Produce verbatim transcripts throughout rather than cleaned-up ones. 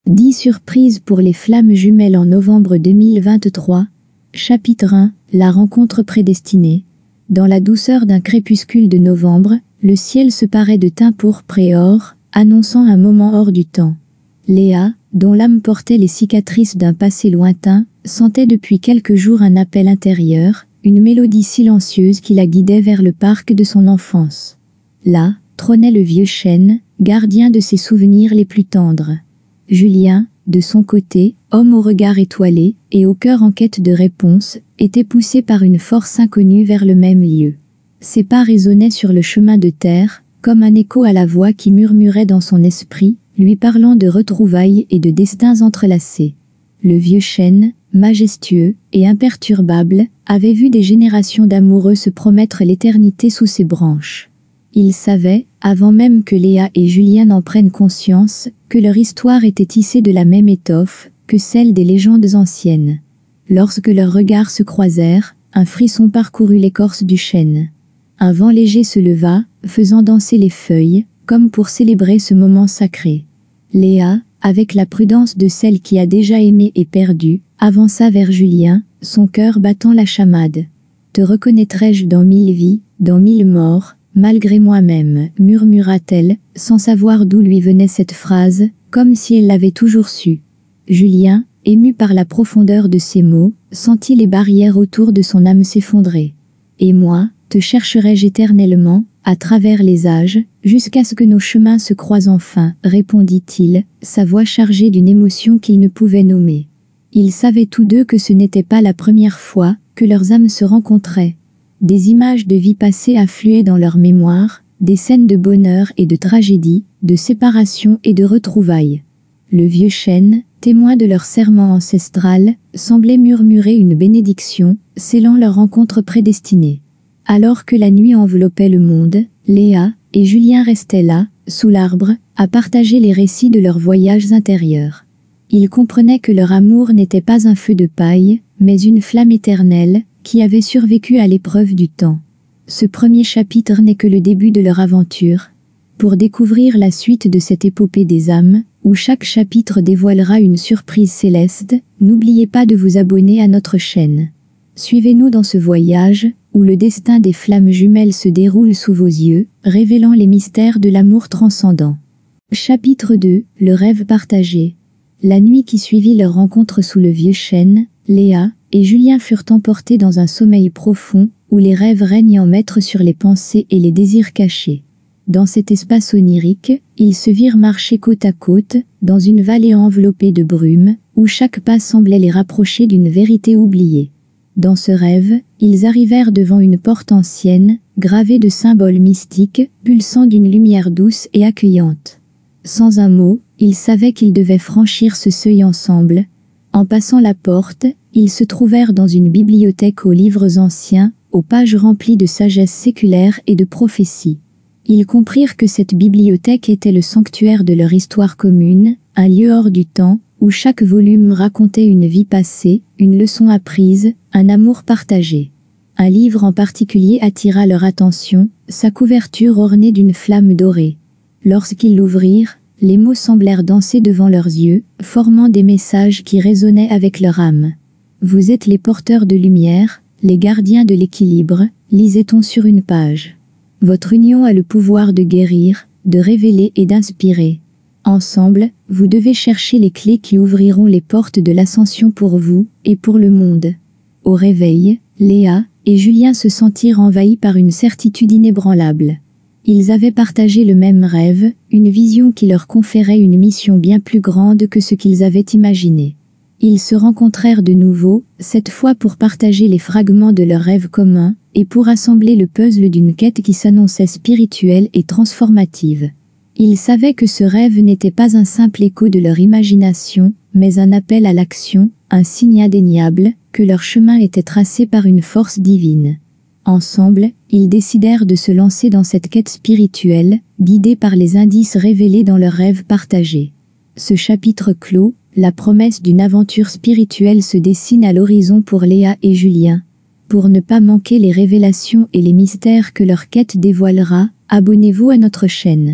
dix surprises pour les flammes jumelles en novembre deux mille vingt-trois. Chapitre un. La rencontre prédestinée. Dans la douceur d'un crépuscule de novembre, le ciel se parait de teint pourpre et or, annonçant un moment hors du temps. Léa, dont l'âme portait les cicatrices d'un passé lointain, sentait depuis quelques jours un appel intérieur, une mélodie silencieuse qui la guidait vers le parc de son enfance. Là, trônait le vieux chêne, gardien de ses souvenirs les plus tendres. Julien, de son côté, homme au regard étoilé, et au cœur en quête de réponse, était poussé par une force inconnue vers le même lieu. Ses pas résonnaient sur le chemin de terre, comme un écho à la voix qui murmurait dans son esprit, lui parlant de retrouvailles et de destins entrelacés. Le vieux chêne, majestueux et imperturbable, avait vu des générations d'amoureux se promettre l'éternité sous ses branches. Il savait, avant même que Léa et Julien n'en prennent conscience, que leur histoire était tissée de la même étoffe que celle des légendes anciennes. Lorsque leurs regards se croisèrent, un frisson parcourut l'écorce du chêne. Un vent léger se leva, faisant danser les feuilles, comme pour célébrer ce moment sacré. Léa, avec la prudence de celle qui a déjà aimé et perdu, avança vers Julien, son cœur battant la chamade. « Te reconnaîtrai-je dans mille vies, dans mille morts, malgré moi-même » murmura-t-elle, sans savoir d'où lui venait cette phrase, comme si elle l'avait toujours su. Julien, ému par la profondeur de ces mots, sentit les barrières autour de son âme s'effondrer. « Et moi, te chercherai-je éternellement, à travers les âges, jusqu'à ce que nos chemins se croisent enfin, répondit-il, sa voix chargée d'une émotion qu'il ne pouvait nommer. Ils savaient tous deux que ce n'était pas la première fois que leurs âmes se rencontraient. Des images de vie passée affluaient dans leur mémoire, des scènes de bonheur et de tragédie, de séparation et de retrouvailles. Le vieux chêne, témoin de leur serment ancestral, semblait murmurer une bénédiction, scellant leur rencontre prédestinée. Alors que la nuit enveloppait le monde, Léa et Julien restaient là, sous l'arbre, à partager les récits de leurs voyages intérieurs. Ils comprenaient que leur amour n'était pas un feu de paille, mais une flamme éternelle, qui avait survécu à l'épreuve du temps. Ce premier chapitre n'est que le début de leur aventure. Pour découvrir la suite de cette épopée des âmes, où chaque chapitre dévoilera une surprise céleste, n'oubliez pas de vous abonner à notre chaîne. Suivez-nous dans ce voyage, où le destin des flammes jumelles se déroule sous vos yeux, révélant les mystères de l'amour transcendant. Chapitre deux. Le rêve partagé. La nuit qui suivit leur rencontre sous le vieux chêne, Léa et Julien furent emportés dans un sommeil profond, où les rêves règnent en maître sur les pensées et les désirs cachés. Dans cet espace onirique, ils se virent marcher côte à côte, dans une vallée enveloppée de brume, où chaque pas semblait les rapprocher d'une vérité oubliée. Dans ce rêve, ils arrivèrent devant une porte ancienne, gravée de symboles mystiques, pulsant d'une lumière douce et accueillante. Sans un mot, ils savaient qu'ils devaient franchir ce seuil ensemble. En passant la porte, ils se trouvèrent dans une bibliothèque aux livres anciens, aux pages remplies de sagesse séculaire et de prophéties. Ils comprirent que cette bibliothèque était le sanctuaire de leur histoire commune, un lieu hors du temps, où chaque volume racontait une vie passée, une leçon apprise, un amour partagé. Un livre en particulier attira leur attention, sa couverture ornée d'une flamme dorée. Lorsqu'ils l'ouvrirent, les mots semblèrent danser devant leurs yeux, formant des messages qui résonnaient avec leur âme. « Vous êtes les porteurs de lumière, les gardiens de l'équilibre », lisait-on sur une page. « Votre union a le pouvoir de guérir, de révéler et d'inspirer. Ensemble, vous devez chercher les clés qui ouvriront les portes de l'ascension pour vous et pour le monde. » Au réveil, Léa et Julien se sentirent envahis par une certitude inébranlable. Ils avaient partagé le même rêve, une vision qui leur conférait une mission bien plus grande que ce qu'ils avaient imaginé. Ils se rencontrèrent de nouveau, cette fois pour partager les fragments de leur rêve commun, et pour assembler le puzzle d'une quête qui s'annonçait spirituelle et transformative. Ils savaient que ce rêve n'était pas un simple écho de leur imagination, mais un appel à l'action, un signe indéniable, que leur chemin était tracé par une force divine. Ensemble, ils décidèrent de se lancer dans cette quête spirituelle, guidés par les indices révélés dans leurs rêves partagés. Ce chapitre clos, la promesse d'une aventure spirituelle se dessine à l'horizon pour Léa et Julien. Pour ne pas manquer les révélations et les mystères que leur quête dévoilera, abonnez-vous à notre chaîne.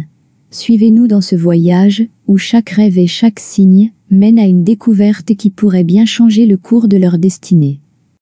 Suivez-nous dans ce voyage, où chaque rêve et chaque signe mènent à une découverte qui pourrait bien changer le cours de leur destinée.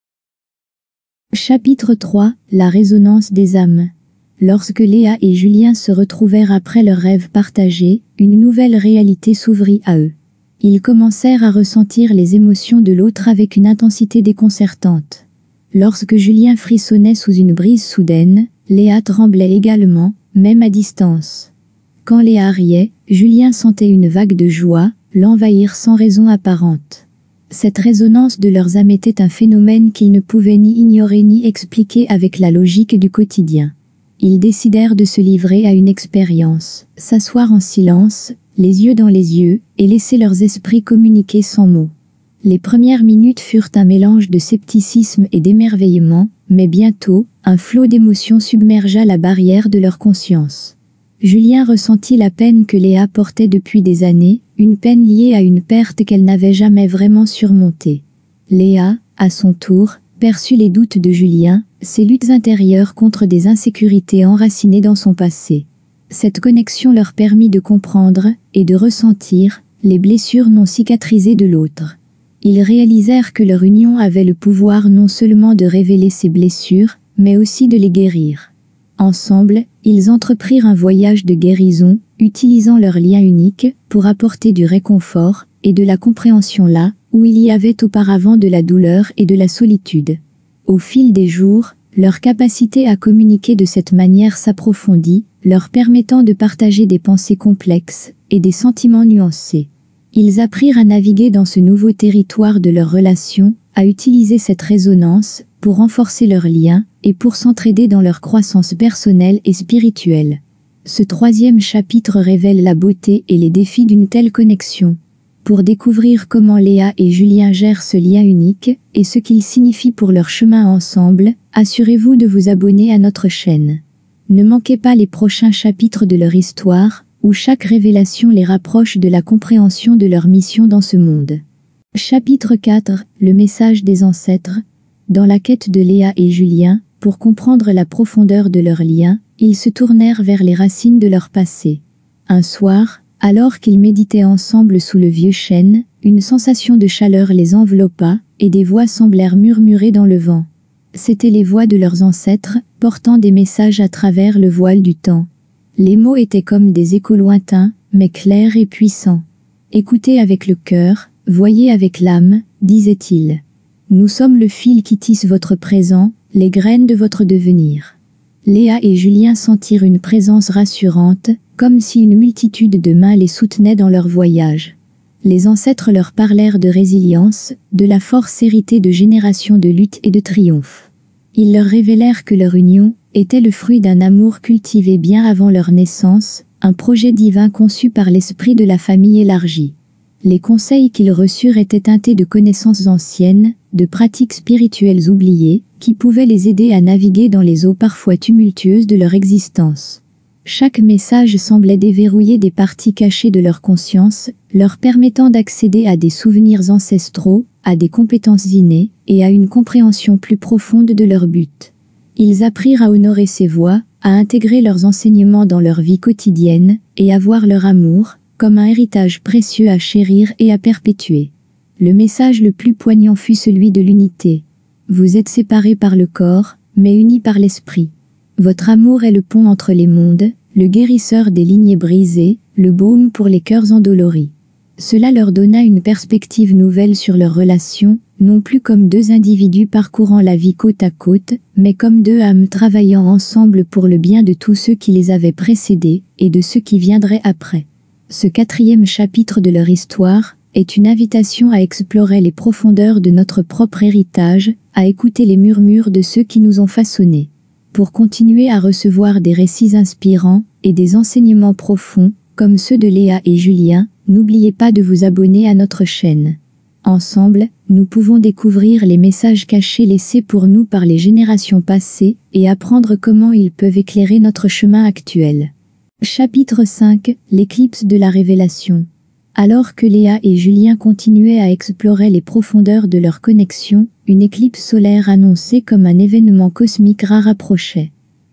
Chapitre trois. La résonance des âmes. Lorsque Léa et Julien se retrouvèrent après leur rêve partagé, une nouvelle réalité s'ouvrit à eux. Ils commencèrent à ressentir les émotions de l'autre avec une intensité déconcertante. Lorsque Julien frissonnait sous une brise soudaine, Léa tremblait également, même à distance. Quand Léa riait, Julien sentait une vague de joie l'envahir sans raison apparente. Cette résonance de leurs âmes était un phénomène qu'ils ne pouvaient ni ignorer ni expliquer avec la logique du quotidien. Ils décidèrent de se livrer à une expérience, s'asseoir en silence, les yeux dans les yeux, et laisser leurs esprits communiquer sans mots. Les premières minutes furent un mélange de scepticisme et d'émerveillement, mais bientôt, un flot d'émotions submergea la barrière de leur conscience. Julien ressentit la peine que Léa portait depuis des années, une peine liée à une perte qu'elle n'avait jamais vraiment surmontée. Léa, à son tour, perçut les doutes de Julien, ses luttes intérieures contre des insécurités enracinées dans son passé. Cette connexion leur permit de comprendre, et de ressentir, les blessures non cicatrisées de l'autre. Ils réalisèrent que leur union avait le pouvoir non seulement de révéler ces blessures, mais aussi de les guérir. Ensemble, ils entreprirent un voyage de guérison, utilisant leur lien unique pour apporter du réconfort et de la compréhension là où il y avait auparavant de la douleur et de la solitude. Au fil des jours, leur capacité à communiquer de cette manière s'approfondit, leur permettant de partager des pensées complexes et des sentiments nuancés. Ils apprirent à naviguer dans ce nouveau territoire de leur relation, à utiliser cette résonance pour renforcer leurs liens et pour s'entraider dans leur croissance personnelle et spirituelle. Ce troisième chapitre révèle la beauté et les défis d'une telle connexion. Pour découvrir comment Léa et Julien gèrent ce lien unique et ce qu'il signifie pour leur chemin ensemble, assurez-vous de vous abonner à notre chaîne. Ne manquez pas les prochains chapitres de leur histoire, où chaque révélation les rapproche de la compréhension de leur mission dans ce monde. Chapitre quatre. Le message des ancêtres. Dans la quête de Léa et Julien, pour comprendre la profondeur de leur lien, ils se tournèrent vers les racines de leur passé. Un soir, alors qu'ils méditaient ensemble sous le vieux chêne, une sensation de chaleur les enveloppa, et des voix semblèrent murmurer dans le vent. C'étaient les voix de leurs ancêtres, portant des messages à travers le voile du temps. Les mots étaient comme des échos lointains, mais clairs et puissants. Écoutez avec le cœur, voyez avec l'âme, disait-il. Nous sommes le fil qui tisse votre présent, les graines de votre devenir. Léa et Julien sentirent une présence rassurante, comme si une multitude de mains les soutenaient dans leur voyage. Les ancêtres leur parlèrent de résilience, de la force héritée de générations de lutte et de triomphe. Ils leur révélèrent que leur union était le fruit d'un amour cultivé bien avant leur naissance, un projet divin conçu par l'esprit de la famille élargie. Les conseils qu'ils reçurent étaient teintés de connaissances anciennes, de pratiques spirituelles oubliées, qui pouvaient les aider à naviguer dans les eaux parfois tumultueuses de leur existence. Chaque message semblait déverrouiller des parties cachées de leur conscience, leur permettant d'accéder à des souvenirs ancestraux, à des compétences innées, et à une compréhension plus profonde de leur but. Ils apprirent à honorer ces voix, à intégrer leurs enseignements dans leur vie quotidienne, et à voir leur amour comme un héritage précieux à chérir et à perpétuer. Le message le plus poignant fut celui de l'unité. Vous êtes séparés par le corps, mais unis par l'esprit. Votre amour est le pont entre les mondes, le guérisseur des lignées brisées, le baume pour les cœurs endoloris. Cela leur donna une perspective nouvelle sur leur relation, non plus comme deux individus parcourant la vie côte à côte, mais comme deux âmes travaillant ensemble pour le bien de tous ceux qui les avaient précédés, et de ceux qui viendraient après. Ce quatrième chapitre de leur histoire est une invitation à explorer les profondeurs de notre propre héritage, à écouter les murmures de ceux qui nous ont façonnés. Pour continuer à recevoir des récits inspirants et des enseignements profonds, comme ceux de Léa et Julien, n'oubliez pas de vous abonner à notre chaîne. Ensemble, nous pouvons découvrir les messages cachés laissés pour nous par les générations passées et apprendre comment ils peuvent éclairer notre chemin actuel. Chapitre cinq. L'éclipse de la révélation. Alors que Léa et Julien continuaient à explorer les profondeurs de leur connexion, une éclipse solaire annoncée comme un événement cosmique rare approchait.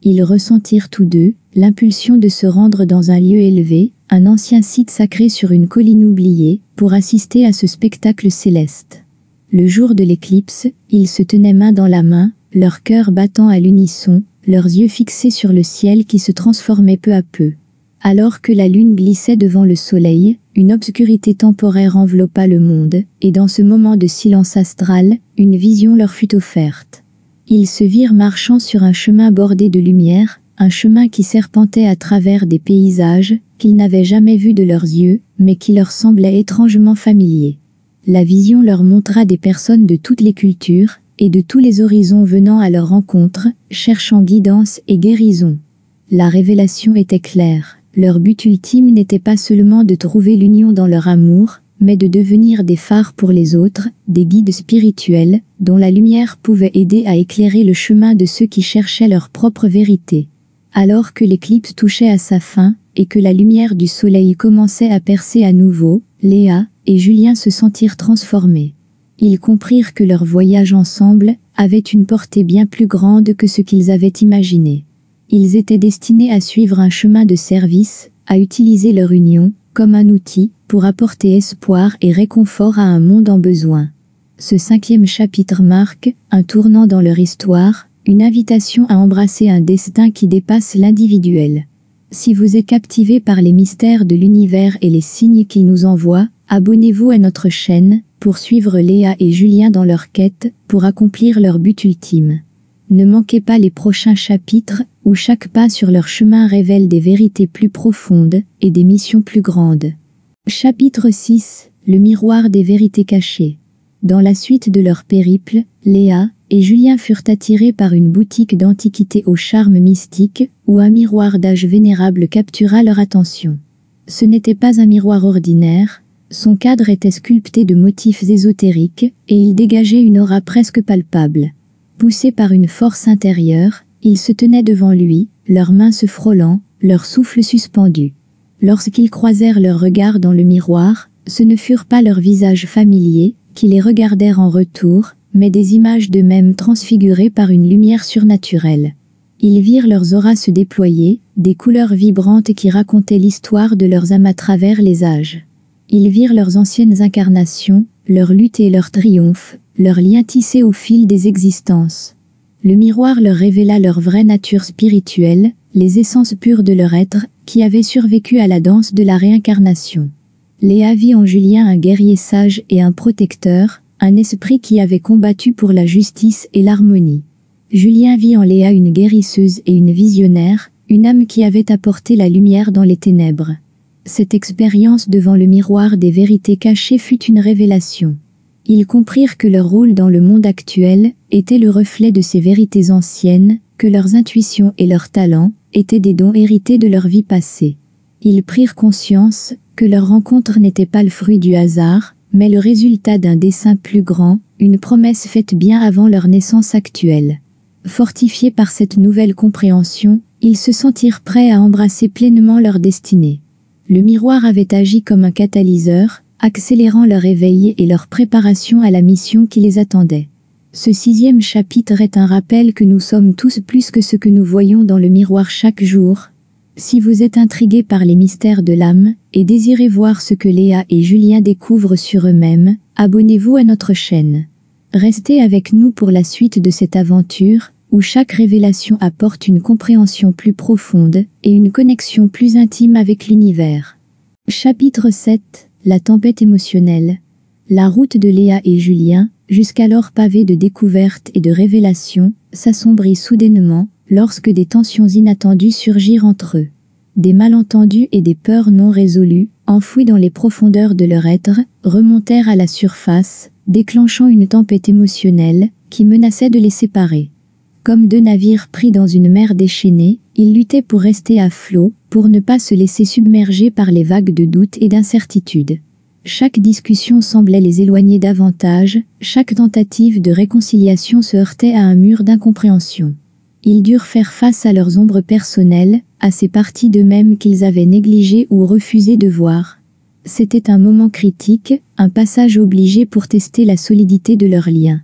Ils ressentirent tous deux l'impulsion de se rendre dans un lieu élevé, un ancien site sacré sur une colline oubliée, pour assister à ce spectacle céleste. Le jour de l'éclipse, ils se tenaient main dans la main, leur cœur battant à l'unisson, leurs yeux fixés sur le ciel qui se transformait peu à peu. Alors que la lune glissait devant le soleil, une obscurité temporaire enveloppa le monde, et dans ce moment de silence astral, une vision leur fut offerte. Ils se virent marchant sur un chemin bordé de lumière, un chemin qui serpentait à travers des paysages qu'ils n'avaient jamais vus de leurs yeux, mais qui leur semblaient étrangement familiers. La vision leur montra des personnes de toutes les cultures, et de tous les horizons venant à leur rencontre, cherchant guidance et guérison. La révélation était claire. Leur but ultime n'était pas seulement de trouver l'union dans leur amour, mais de devenir des phares pour les autres, des guides spirituels, dont la lumière pouvait aider à éclairer le chemin de ceux qui cherchaient leur propre vérité. Alors que l'éclipse touchait à sa fin, et que la lumière du soleil commençait à percer à nouveau, Léa et Julien se sentirent transformés. Ils comprirent que leur voyage ensemble avait une portée bien plus grande que ce qu'ils avaient imaginé. Ils étaient destinés à suivre un chemin de service, à utiliser leur union comme un outil pour apporter espoir et réconfort à un monde en besoin. Ce cinquième chapitre marque un tournant dans leur histoire, une invitation à embrasser un destin qui dépasse l'individuel. Si vous êtes captivé par les mystères de l'univers et les signes qu'il nous envoie, abonnez-vous à notre chaîne pour suivre Léa et Julien dans leur quête pour accomplir leur but ultime. Ne manquez pas les prochains chapitres où chaque pas sur leur chemin révèle des vérités plus profondes et des missions plus grandes. Chapitre six. Le miroir des vérités cachées. Dans la suite de leur périple, Léa et Julien furent attirés par une boutique d'antiquités au charme mystique, où un miroir d'âge vénérable captura leur attention. Ce n'était pas un miroir ordinaire, son cadre était sculpté de motifs ésotériques, et il dégageait une aura presque palpable. Poussés par une force intérieure, ils se tenaient devant lui, leurs mains se frôlant, leur souffle suspendu. Lorsqu'ils croisèrent leurs regards dans le miroir, ce ne furent pas leurs visages familiers, qui les regardèrent en retour, mais des images d'eux-mêmes transfigurées par une lumière surnaturelle. Ils virent leurs auras se déployer, des couleurs vibrantes qui racontaient l'histoire de leurs âmes à travers les âges. Ils virent leurs anciennes incarnations, leurs luttes et leurs triomphes, leurs liens tissés au fil des existences. Le miroir leur révéla leur vraie nature spirituelle, les essences pures de leur être, qui avaient survécu à la danse de la réincarnation. Léa vit en Julien un guerrier sage et un protecteur, un esprit qui avait combattu pour la justice et l'harmonie. Julien vit en Léa une guérisseuse et une visionnaire, une âme qui avait apporté la lumière dans les ténèbres. Cette expérience devant le miroir des vérités cachées fut une révélation. Ils comprirent que leur rôle dans le monde actuel était le reflet de ces vérités anciennes, que leurs intuitions et leurs talents étaient des dons hérités de leur vie passée. Ils prirent conscience que leur rencontre n'était pas le fruit du hasard, mais le résultat d'un dessein plus grand, une promesse faite bien avant leur naissance actuelle. Fortifiés par cette nouvelle compréhension, ils se sentirent prêts à embrasser pleinement leur destinée. Le miroir avait agi comme un catalyseur, accélérant leur éveil et leur préparation à la mission qui les attendait. Ce sixième chapitre est un rappel que nous sommes tous plus que ce que nous voyons dans le miroir chaque jour. Si vous êtes intrigué par les mystères de l'âme, et désirez voir ce que Léa et Julien découvrent sur eux-mêmes, abonnez-vous à notre chaîne. Restez avec nous pour la suite de cette aventure, où chaque révélation apporte une compréhension plus profonde, et une connexion plus intime avec l'univers. Chapitre sept. La tempête émotionnelle. La route de Léa et Julien, jusqu'alors pavée de découvertes et de révélations, s'assombrit soudainement, lorsque des tensions inattendues surgirent entre eux. Des malentendus et des peurs non résolues, enfouis dans les profondeurs de leur être, remontèrent à la surface, déclenchant une tempête émotionnelle, qui menaçait de les séparer. Comme deux navires pris dans une mer déchaînée, ils luttaient pour rester à flot, pour ne pas se laisser submerger par les vagues de doute et d'incertitude. Chaque discussion semblait les éloigner davantage, chaque tentative de réconciliation se heurtait à un mur d'incompréhension. Ils durent faire face à leurs ombres personnelles, à ces parties d'eux-mêmes qu'ils avaient négligées ou refusé de voir. C'était un moment critique, un passage obligé pour tester la solidité de leurs liens.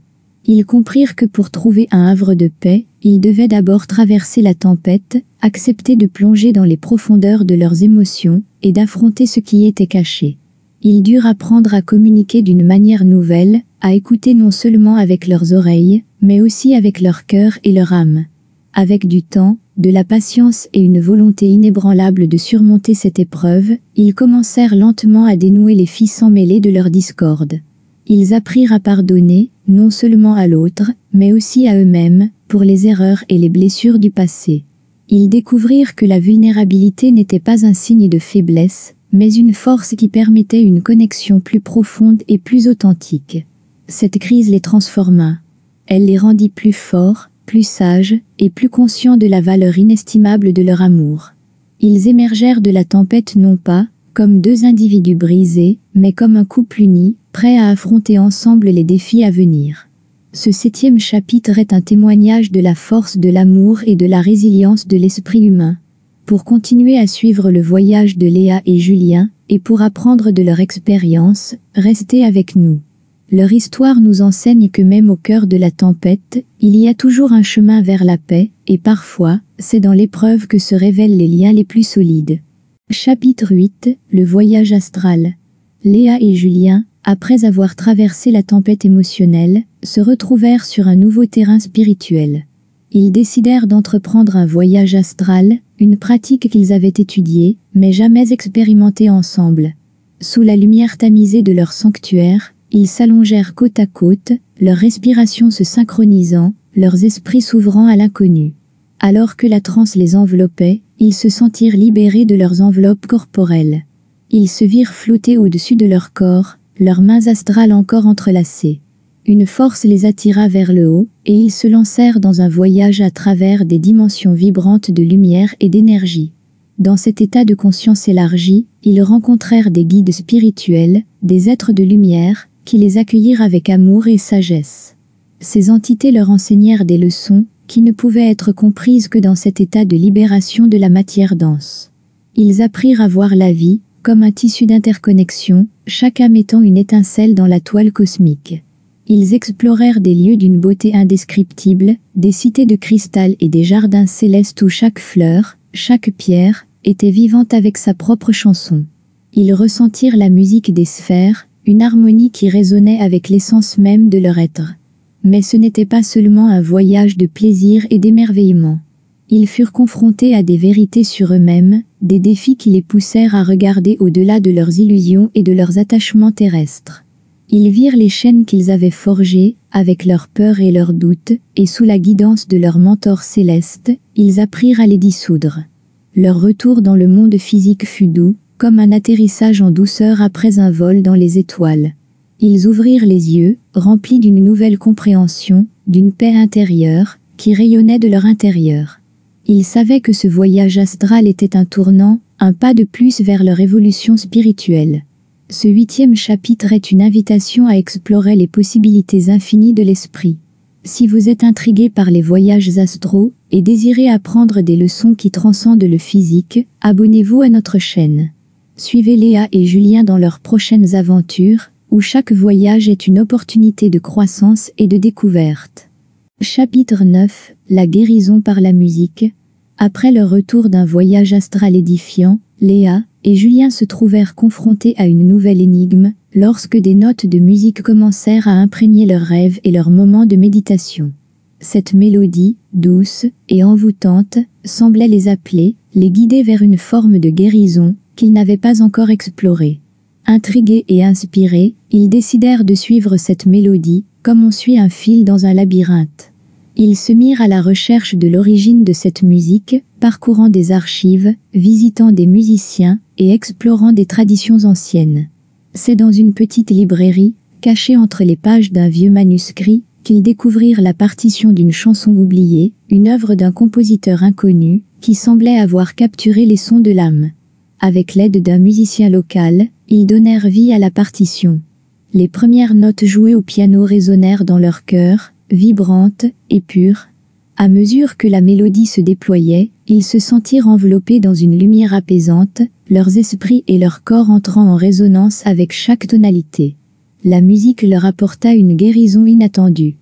Ils comprirent que pour trouver un havre de paix, ils devaient d'abord traverser la tempête, accepter de plonger dans les profondeurs de leurs émotions, et d'affronter ce qui était caché. Ils durent apprendre à communiquer d'une manière nouvelle, à écouter non seulement avec leurs oreilles, mais aussi avec leur cœur et leur âme. Avec du temps, de la patience et une volonté inébranlable de surmonter cette épreuve, ils commencèrent lentement à dénouer les fils emmêlés de leur discorde. Ils apprirent à pardonner, non seulement à l'autre, mais aussi à eux-mêmes, pour les erreurs et les blessures du passé. Ils découvrirent que la vulnérabilité n'était pas un signe de faiblesse, mais une force qui permettait une connexion plus profonde et plus authentique. Cette crise les transforma. Elle les rendit plus forts, plus sages, et plus conscients de la valeur inestimable de leur amour. Ils émergèrent de la tempête non pas comme deux individus brisés, mais comme un couple uni, prêt à affronter ensemble les défis à venir. Ce septième chapitre est un témoignage de la force de l'amour et de la résilience de l'esprit humain. Pour continuer à suivre le voyage de Léa et Julien, et pour apprendre de leur expérience, restez avec nous. Leur histoire nous enseigne que même au cœur de la tempête, il y a toujours un chemin vers la paix, et parfois, c'est dans l'épreuve que se révèlent les liens les plus solides. Chapitre huit, le voyage astral. Léa et Julien, après avoir traversé la tempête émotionnelle, se retrouvèrent sur un nouveau terrain spirituel. Ils décidèrent d'entreprendre un voyage astral, une pratique qu'ils avaient étudiée, mais jamais expérimentée ensemble. Sous la lumière tamisée de leur sanctuaire, ils s'allongèrent côte à côte, leur respiration se synchronisant, leurs esprits s'ouvrant à l'inconnu. Alors que la transe les enveloppait, ils se sentirent libérés de leurs enveloppes corporelles. Ils se virent flotter au-dessus de leur corps, leurs mains astrales encore entrelacées. Une force les attira vers le haut, et ils se lancèrent dans un voyage à travers des dimensions vibrantes de lumière et d'énergie. Dans cet état de conscience élargie, ils rencontrèrent des guides spirituels, des êtres de lumière, qui les accueillirent avec amour et sagesse. Ces entités leur enseignèrent des leçons, qui ne pouvaient être comprises que dans cet état de libération de la matière dense. Ils apprirent à voir la vie, comme un tissu d'interconnexion, chaque âme étant une étincelle dans la toile cosmique. Ils explorèrent des lieux d'une beauté indescriptible, des cités de cristal et des jardins célestes où chaque fleur, chaque pierre, était vivante avec sa propre chanson. Ils ressentirent la musique des sphères, une harmonie qui résonnait avec l'essence même de leur être. Mais ce n'était pas seulement un voyage de plaisir et d'émerveillement. Ils furent confrontés à des vérités sur eux-mêmes, des défis qui les poussèrent à regarder au-delà de leurs illusions et de leurs attachements terrestres. Ils virent les chaînes qu'ils avaient forgées, avec leurs peurs et leurs doutes, et sous la guidance de leur mentor céleste, ils apprirent à les dissoudre. Leur retour dans le monde physique fut doux, comme un atterrissage en douceur après un vol dans les étoiles. Ils ouvrirent les yeux, remplis d'une nouvelle compréhension, d'une paix intérieure, qui rayonnait de leur intérieur. Ils savaient que ce voyage astral était un tournant, un pas de plus vers leur évolution spirituelle. Ce huitième chapitre est une invitation à explorer les possibilités infinies de l'esprit. Si vous êtes intrigué par les voyages astraux, et désirez apprendre des leçons qui transcendent le physique, abonnez-vous à notre chaîne. Suivez Léa et Julien dans leurs prochaines aventures, où chaque voyage est une opportunité de croissance et de découverte. Chapitre neuf, la guérison par la musique. Après leur retour d'un voyage astral édifiant, Léa et Julien se trouvèrent confrontés à une nouvelle énigme, lorsque des notes de musique commencèrent à imprégner leurs rêves et leurs moments de méditation. Cette mélodie, douce et envoûtante, semblait les appeler, les guider vers une forme de guérison qu'ils n'avaient pas encore explorée. Intrigués et inspirés, ils décidèrent de suivre cette mélodie, comme on suit un fil dans un labyrinthe. Ils se mirent à la recherche de l'origine de cette musique, parcourant des archives, visitant des musiciens et explorant des traditions anciennes. C'est dans une petite librairie, cachée entre les pages d'un vieux manuscrit, qu'ils découvrirent la partition d'une chanson oubliée, une œuvre d'un compositeur inconnu, qui semblait avoir capturé les sons de l'âme. Avec l'aide d'un musicien local, ils donnèrent vie à la partition. Les premières notes jouées au piano résonnèrent dans leur cœur, vibrantes et pures. À mesure que la mélodie se déployait, ils se sentirent enveloppés dans une lumière apaisante, leurs esprits et leur corps entrant en résonance avec chaque tonalité. La musique leur apporta une guérison inattendue.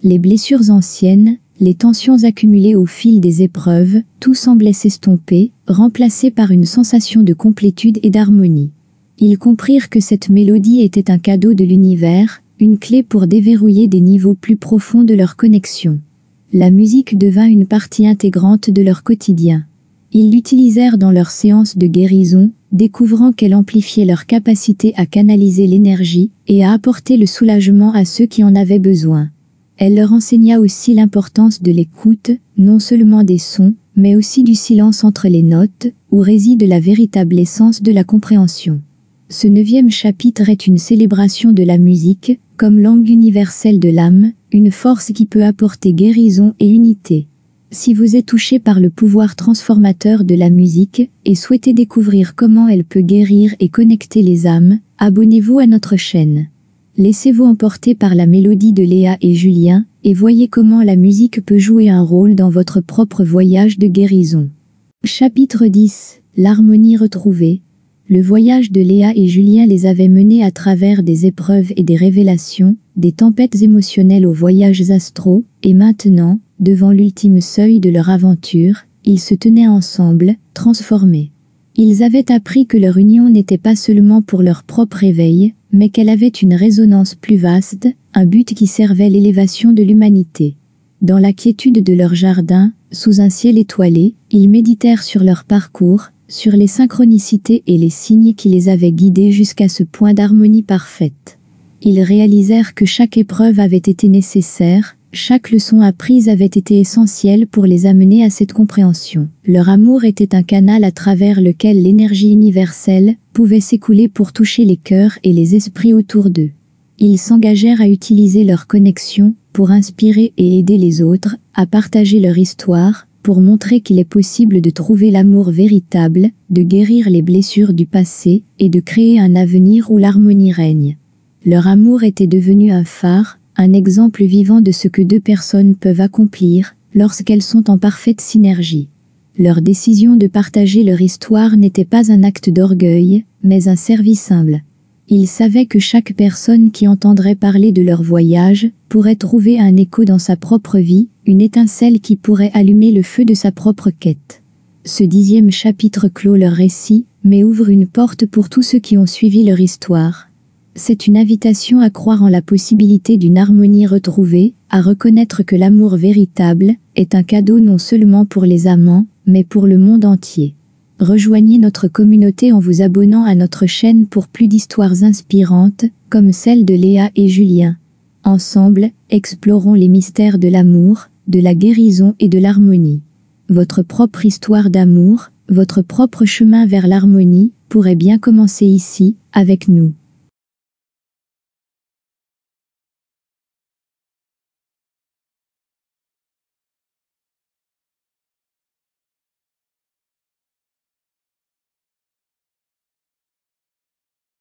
Les blessures anciennes, les tensions accumulées au fil des épreuves, tout semblait s'estomper, remplacé par une sensation de complétude et d'harmonie. Ils comprirent que cette mélodie était un cadeau de l'univers, une clé pour déverrouiller des niveaux plus profonds de leur connexion. La musique devint une partie intégrante de leur quotidien. Ils l'utilisèrent dans leurs séances de guérison, découvrant qu'elle amplifiait leur capacité à canaliser l'énergie et à apporter le soulagement à ceux qui en avaient besoin. Elle leur enseigna aussi l'importance de l'écoute, non seulement des sons, mais aussi du silence entre les notes, où réside la véritable essence de la compréhension. Ce neuvième chapitre est une célébration de la musique, comme langue universelle de l'âme, une force qui peut apporter guérison et unité. Si vous êtes touché par le pouvoir transformateur de la musique, et souhaitez découvrir comment elle peut guérir et connecter les âmes, abonnez-vous à notre chaîne. Laissez-vous emporter par la mélodie de Léa et Julien, et voyez comment la musique peut jouer un rôle dans votre propre voyage de guérison. Chapitre dix. L'harmonie retrouvée. Le voyage de Léa et Julien les avait menés à travers des épreuves et des révélations, des tempêtes émotionnelles aux voyages astraux, et maintenant, devant l'ultime seuil de leur aventure, ils se tenaient ensemble, transformés. Ils avaient appris que leur union n'était pas seulement pour leur propre éveil, mais qu'elle avait une résonance plus vaste, un but qui servait l'élévation de l'humanité. Dans la quiétude de leur jardin, sous un ciel étoilé, ils méditèrent sur leur parcours, sur les synchronicités et les signes qui les avaient guidés jusqu'à ce point d'harmonie parfaite. Ils réalisèrent que chaque épreuve avait été nécessaire, chaque leçon apprise avait été essentielle pour les amener à cette compréhension. Leur amour était un canal à travers lequel l'énergie universelle pouvait s'écouler pour toucher les cœurs et les esprits autour d'eux. Ils s'engagèrent à utiliser leur connexion pour inspirer et aider les autres, à partager leur histoire, pour montrer qu'il est possible de trouver l'amour véritable, de guérir les blessures du passé et de créer un avenir où l'harmonie règne. Leur amour était devenu un phare, un exemple vivant de ce que deux personnes peuvent accomplir lorsqu'elles sont en parfaite synergie. Leur décision de partager leur histoire n'était pas un acte d'orgueil, mais un service humble. Ils savaient que chaque personne qui entendrait parler de leur voyage pourrait trouver un écho dans sa propre vie, une étincelle qui pourrait allumer le feu de sa propre quête. Ce dixième chapitre clôt leur récit, mais ouvre une porte pour tous ceux qui ont suivi leur histoire. C'est une invitation à croire en la possibilité d'une harmonie retrouvée, à reconnaître que l'amour véritable est un cadeau non seulement pour les amants, mais pour le monde entier. Rejoignez notre communauté en vous abonnant à notre chaîne pour plus d'histoires inspirantes, comme celle de Léa et Julien. Ensemble, explorons les mystères de l'amour, de la guérison et de l'harmonie. Votre propre histoire d'amour, votre propre chemin vers l'harmonie, pourrait bien commencer ici, avec nous.